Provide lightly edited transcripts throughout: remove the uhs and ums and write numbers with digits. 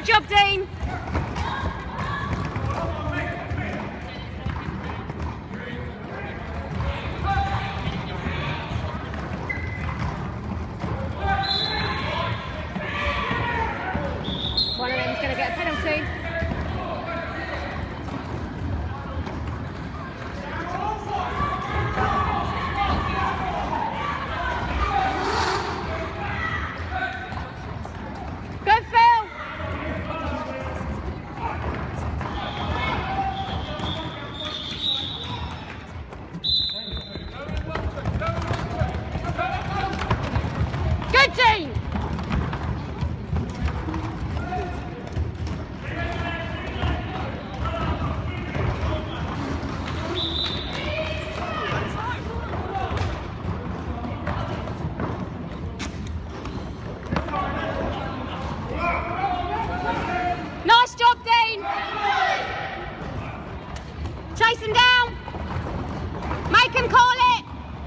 job, Dean. One of them's going to get a penalty. Nice job, Dean. Chase him down. Make him call it.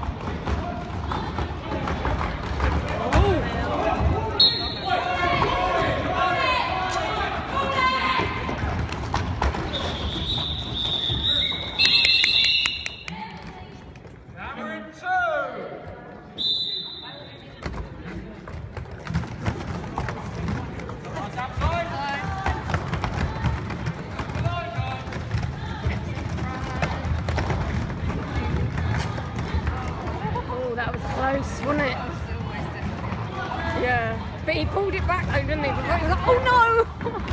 That was close, wasn't it? Yeah, but he pulled it back though, didn't he? He was like, oh no!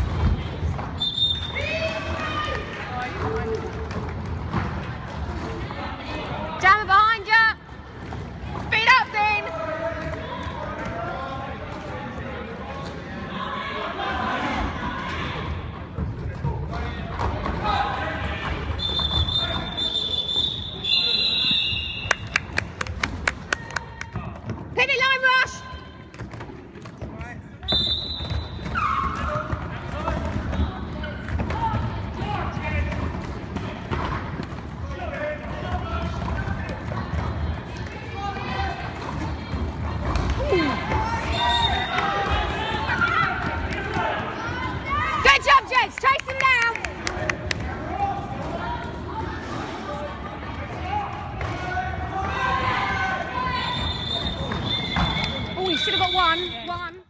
Jammer behind you! Speed up, Dean! Pivot line rush! Good job, Jess! Chase him down! Oh, he should have got one.